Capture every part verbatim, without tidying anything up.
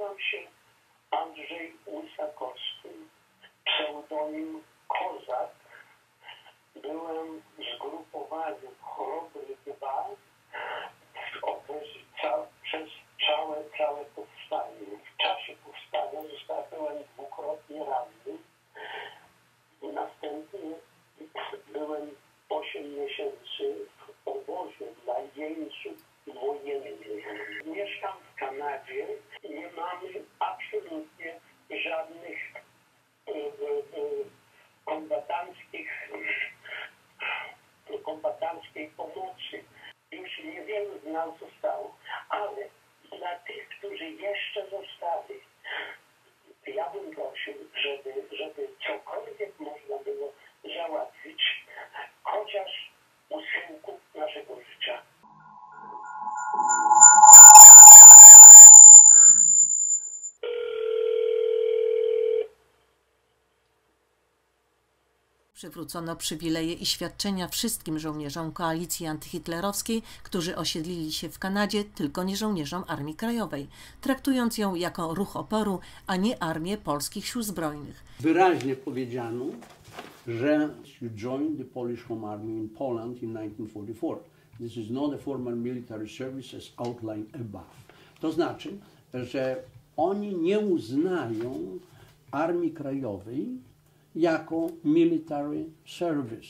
Nazywam się Andrzej Łysakowski, pseudonim Kozak. Byłem w zgrupowaniu Chrobry dwa w okresie ca przez całe, całe powstanie. W czasie powstania zostałem dwukrotnie ranny. Następnie byłem osiem miesięcy w obozie dla jeńców wojennych. Mieszkam w Kanadzie i nie mamy absolutnie żadnych y, y, y, kombatanckich, y, kombatanckiej pomocy. Już niewielu z nas zostało, ale dla tych, którzy jeszcze zostali, ja bym prosił, żeby, żeby cokolwiek można było załatwić, chociaż u schyłku naszego życia. Przywrócono przywileje i świadczenia wszystkim żołnierzom koalicji antyhitlerowskiej, którzy osiedlili się w Kanadzie, tylko nie żołnierzom Armii Krajowej, traktując ją jako ruch oporu, a nie armię polskich sił zbrojnych. Wyraźnie powiedziano, że you joined the Polish Home Army in Poland in nineteen forty-four. This is not a formal military service as outlined above. To znaczy, że oni nie uznają Armii Krajowej jako military service.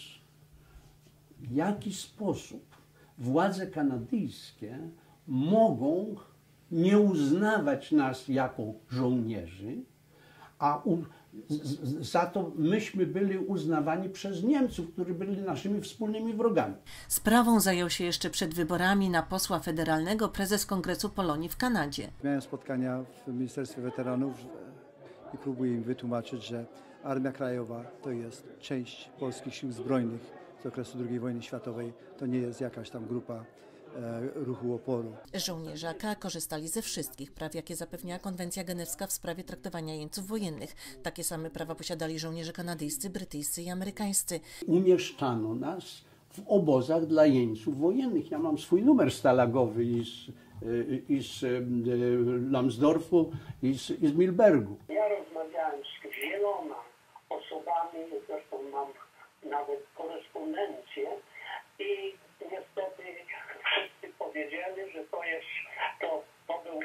W jaki sposób władze kanadyjskie mogą nie uznawać nas jako żołnierzy, a u, z, za to myśmy byli uznawani przez Niemców, którzy byli naszymi wspólnymi wrogami. Sprawą zajął się jeszcze przed wyborami na posła federalnego prezes Kongresu Polonii w Kanadzie. Miałem spotkania w Ministerstwie Weteranów i próbuję im wytłumaczyć, że Armia Krajowa to jest część polskich sił zbrojnych z okresu drugiej wojny światowej. To nie jest jakaś tam grupa e, ruchu oporu. Żołnierze A K korzystali ze wszystkich praw, jakie zapewniała konwencja genewska w sprawie traktowania jeńców wojennych. Takie same prawa posiadali żołnierze kanadyjscy, brytyjscy i amerykańscy. Umieszczano nas w obozach dla jeńców wojennych. Ja mam swój numer stalagowy i z, i z Lambsdorfu, i z, i z Milbergu. Ja rozmawiałem z wieloma osobami, zresztą mam nawet korespondencję i niestety wszyscy powiedzieli, że to jest, to, to był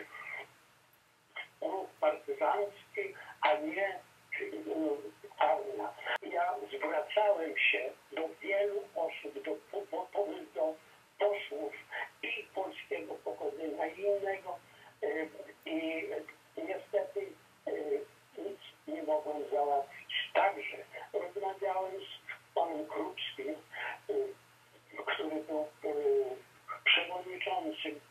ruch partyzancki, a nie armia. Ja zwracałem się do wielu osób, do, do, do posłów i polskiego pochodzenia i innego i niestety nic nie mogłem załatwić. Także rozmawiałem z panem Krupskim, który był przewodniczącym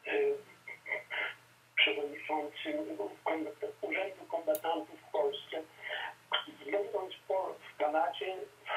przewodniczącym Urzędu Kombatantów w Polsce. Będąc w Kanadzie,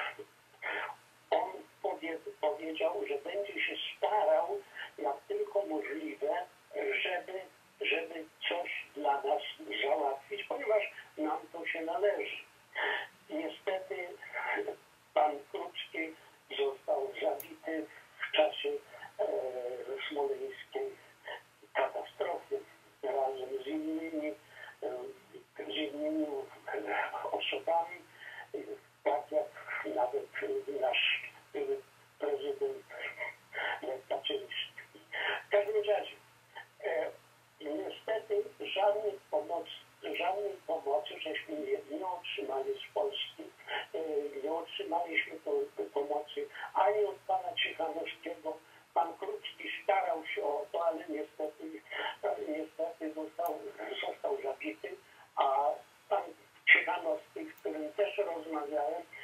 on powie, powiedział, że będzie się starał, jak tylko możliwe, żeby, żeby coś dla nas załatwić, ponieważ nam to się należy. Niestety pan Krupski został zabity w czasie e, smoleńskiej katastrofy razem z innymi, e, z innymi osobami, tak jak nawet nasz prezydent Lech Kaczyński. W każdym razie e, niestety żadnej pomocy, żadnej pomocy żeśmy nie, nie otrzymali z Polski. E, nie otrzymaliśmy to, pomocy ani od pana Cichanowskiego. Pan Krupski starał się o to, ale niestety, niestety został, został zabity, a pan Cichanowski, z którym też rozmawiałem,